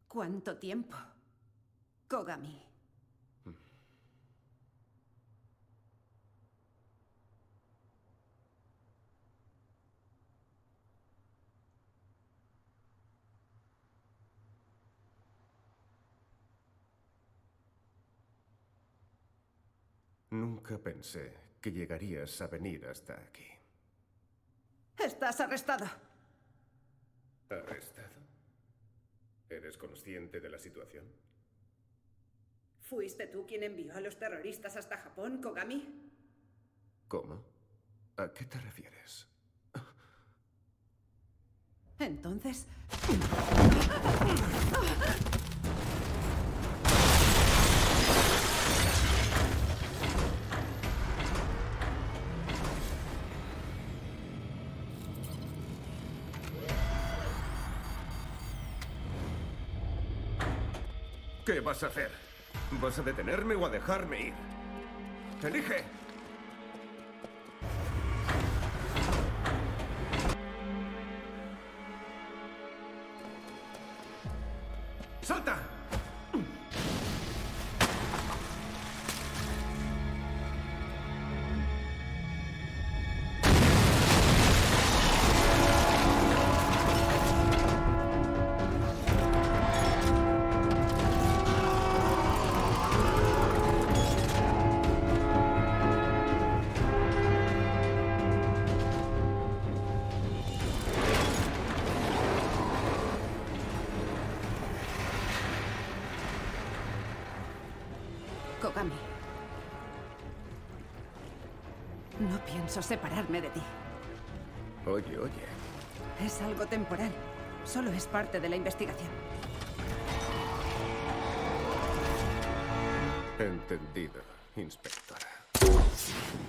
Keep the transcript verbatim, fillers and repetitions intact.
¿Cuánto tiempo? Kogami. Nunca pensé que llegarías a venir hasta aquí. Estás arrestado. ¿Arrestado? ¿Eres consciente de la situación? ¿Fuiste tú quien envió a los terroristas hasta Japón, Kogami? ¿Cómo? ¿A qué te refieres? Entonces... ¿Qué vas a hacer? ¿Vas a detenerme o a dejarme ir? ¡Elige! ¡Salta! Kogami. No pienso separarme de ti. Oye, oye. Es algo temporal. Solo es parte de la investigación. Entendido, inspectora.